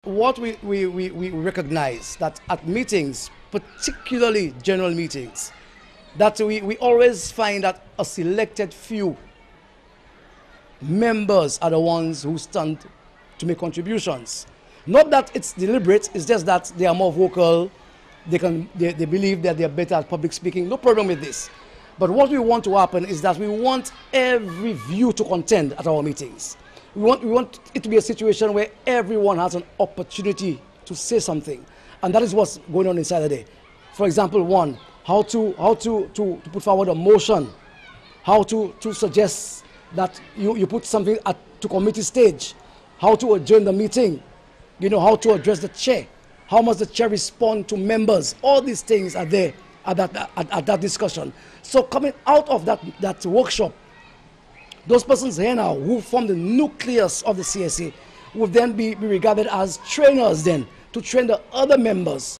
What we recognize that at meetings, particularly general meetings, that we always find that a selected few members are the ones who stand to make contributions. Not that it's deliberate, it's just that they are more vocal, they believe that they are better at public speaking. No problem with this. But what we want to happen is that we want every view to contend at our meetings. We want it to be a situation where everyone has an opportunity to say something. And that is what's going on inside today. For example, one, how to put forward a motion, how to suggest that you put something to committee stage, how to adjourn the meeting, how to address the chair, how must the chair respond to members. All these things are there at that discussion. So coming out of that workshop, those persons here now who form the nucleus of the CSA will then be regarded as trainers then to train the other members